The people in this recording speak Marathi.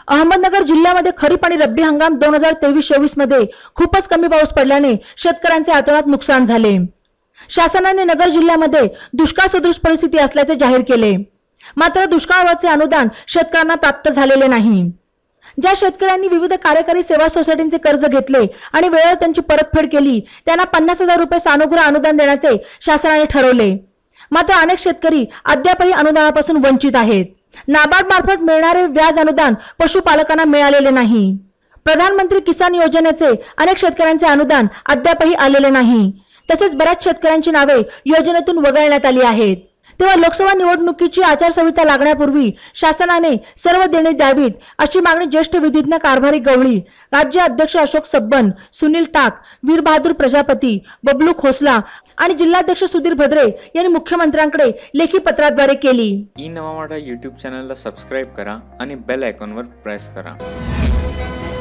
अहमदनगर जिल्ह्यामध्ये खरीप आणि रब्बी हंगाम 2023-24 मध्ये खूपच कमी पाऊस पडल्याने शेतकऱ्यांचे अतोनात नुकसान झाले। शासनाने नगर जिल्ह्यामध्ये दुष्काळ सदृश परिस्थिती असल्याचे जाहीर केले, मात्र दुष्काळावरचे अनुदान शेतकऱ्यांना प्राप्त झालेले नाही। ज्या शेतकऱ्यांनी विविध कार्यकारी सेवा सोसायटींचे कर्ज घेतले आणि वेळेवर त्यांची परतफेड केली त्यांना 50,000 रुपये सानुग्रह अनुदान देण्याचे शासनाने ठरवले, मात्र अनेक शेतकरी अद्यापही अनुदानापासून वंचित आहेत। नाबार्ड मार्फत मिळणारे व्याज अनुदान पशुपालकांना मिळालेले नाही। प्रधानमंत्री किसान योजनेचे अनेक शेतकऱ्यांचे अनुदान अद्यापही आलेले नाही, तसेच बऱ्याच शेतकऱ्यांची नावे योजनेतून वगळण्यात आली आहेत। तेव्हा लोकसभा निवडणुकीची आचारसंहिता लागण्यापूर्वी शासनाने सर्व देणे द्यावीत अशी मागणी ज्येष्ठ विधिज्ञ कारभारी गवळी, राज्य अध्यक्ष अशोक सब्बन, सुनील टाक, वीरबहादूर प्रजापती, बबलू खोसला आणि जिल्हाध्यक्ष सुधीर भद्रे यांनी मुख्यमंत्र्यांकडे लेखी पत्राद्वारे केली। ई नवा मराठा YouTube चॅनलला सबस्क्राइब करा आणि बेल आयकॉनवर प्रेस करा।